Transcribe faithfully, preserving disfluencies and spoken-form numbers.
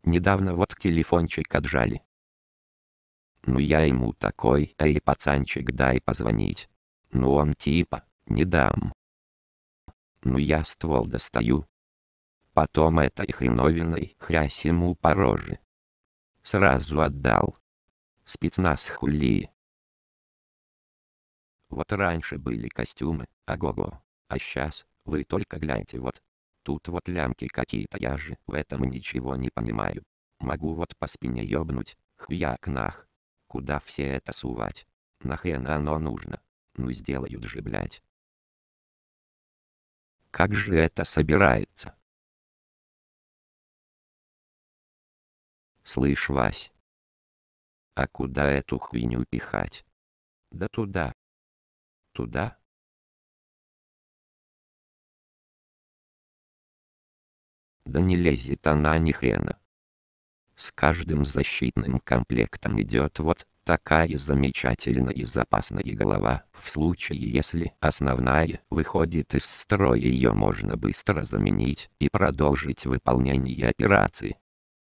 Недавно вот телефончик отжали. Ну я ему такой: эй, пацанчик, дай позвонить. Ну он типа: не дам. Ну я ствол достаю. Потом этой хреновиной хрясь ему по роже. Сразу отдал. Спецназ хули. Вот раньше были костюмы, ого-го. А сейчас, вы только гляньте вот. Тут вот лямки какие-то, я же в этом ничего не понимаю. Могу вот по спине ёбнуть, хряк нах. Куда все это сувать? Нахрен оно нужно? Ну сделают же, блять. Как же это собирается? Слышь, Вась. А куда эту хуйню пихать? Да туда. Туда? Да не лезет она ни хрена. С каждым защитным комплектом идет вот такая замечательная и запасная голова. В случае, если основная выходит из строя, ее можно быстро заменить и продолжить выполнение операции.